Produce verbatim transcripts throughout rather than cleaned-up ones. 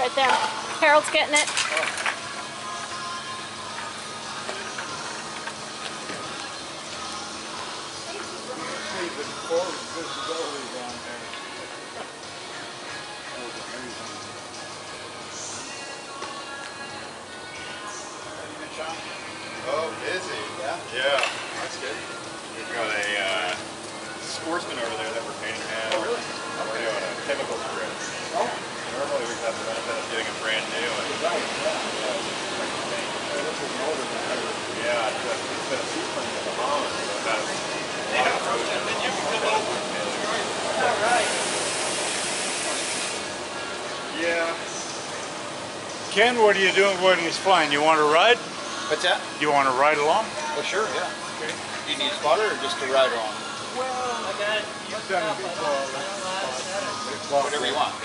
right there. Harold's getting it. Oh, busy. Yeah? Yeah. That's good. We've got a uh, sportsman over there that we're painting now. Oh, really? We're doing a chemical spray. Oh. Normally we have the benefit of doing it brand new. And right, yeah. Yeah, yeah, it's a, it's been a seaplane in the Bahamas, so it has a lot of erosion. And then you can come over. All right. Yeah. Ken, what are you doing when he's flying? You want to ride? What's that? Do you want to ride along? Oh, sure, yeah. Okay. Do you need a spotter or just to ride along? Well, I got it. You've done it before. Whatever you want.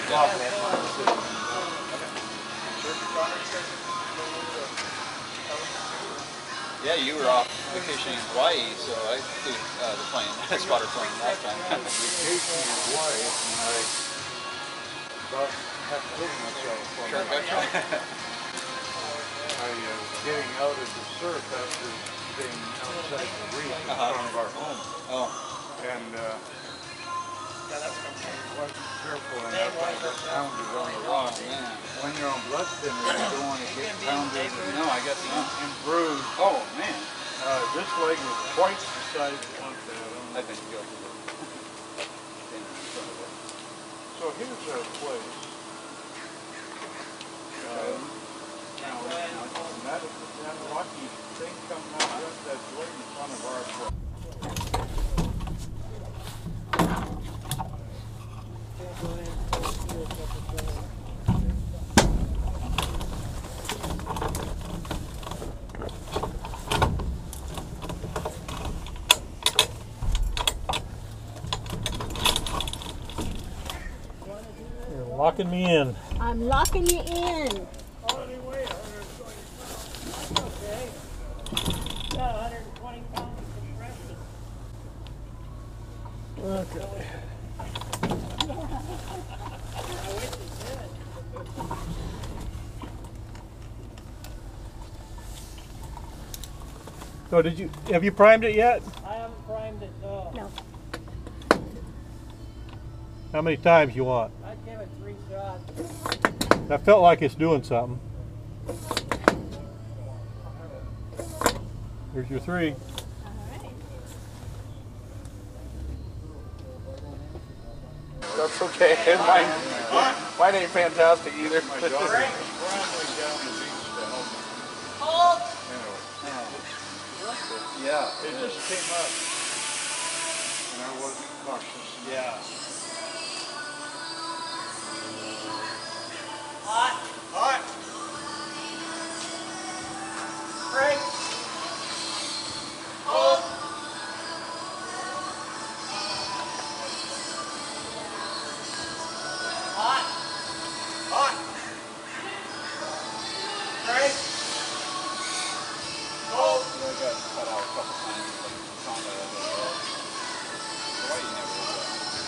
Yeah, you were off vacationing in Hawaii, so I flew uh, the plane, spotter plane last time. Vacation in Hawaii, and I about have to live myself for Sure, my I was uh, getting out of the surf after being outside the reef in uh-huh. front of our home. Oh. And uh, wasn't careful enough and I got pounded on the rock. Oh, man. When you're on blood thinner, you don't want to get pounded and, no, I guess not. and bruised. Oh, man. Uh, this leg was twice the size of that. I've been guilty of it. So here's our place. Um, now, that, that lucky thing coming out just that's right in front of our place. You're locking me in. I'm locking you in. Okay. So did you, have you primed it yet? I haven't primed it, no. No. How many times you want? I'd give it three shots. That felt like it's doing something. Here's your three. That's okay. Mine, mine ain't fantastic either. My daughter, we're on the way down the beach to help me. Hold. Anyway, Yeah. it just came up, and I wasn't cautious. Yeah. Hot. Hot! Break. Hold. Hot. Hot! Break. Hold. I got cut out a couple times, but it's on there. Hawaii never was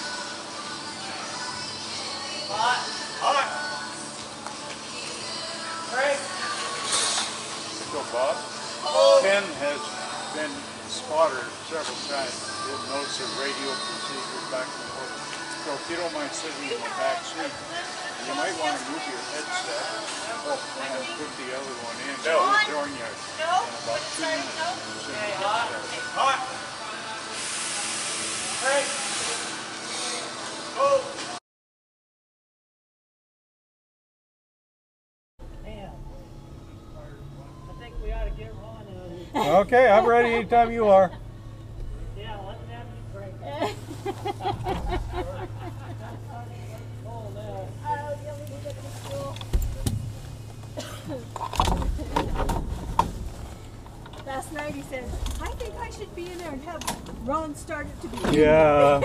Hot. Hot! Break. So Bob, Hold. Ken has been spotter several times. He'll notice the radio procedure back and forth. So if you don't mind sitting in the back seat, you might want to move your headset and put the other one in. No. We'll join you No. in about two Sorry, minutes. no. as soon as Okay, you get hot. started. Hot! Break. Hold! Man. I think we ought to get Ron out. Okay, I'm ready anytime you are. Yeah, let them break it. Oh, no. Last night he said, I think I should be in there and have Ron start it to be. Yeah.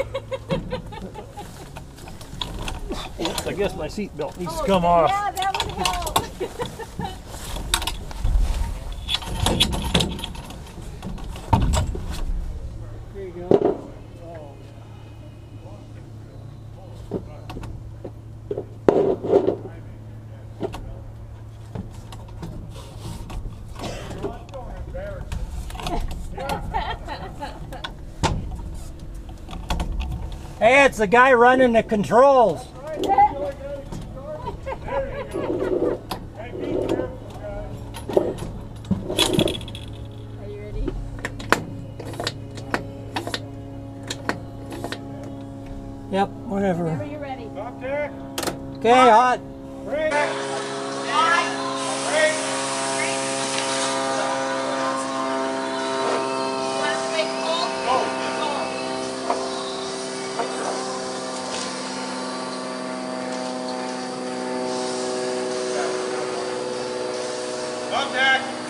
I guess my seatbelt needs Oh, to come off. Yeah, that would help. There you go. Oh. Hey, it's the guy running the controls. There you go. Hey, be careful, guys. Are you ready? Yep, whatever. Whenever you're ready. Contact. Okay, hot. Break. Break. Contact!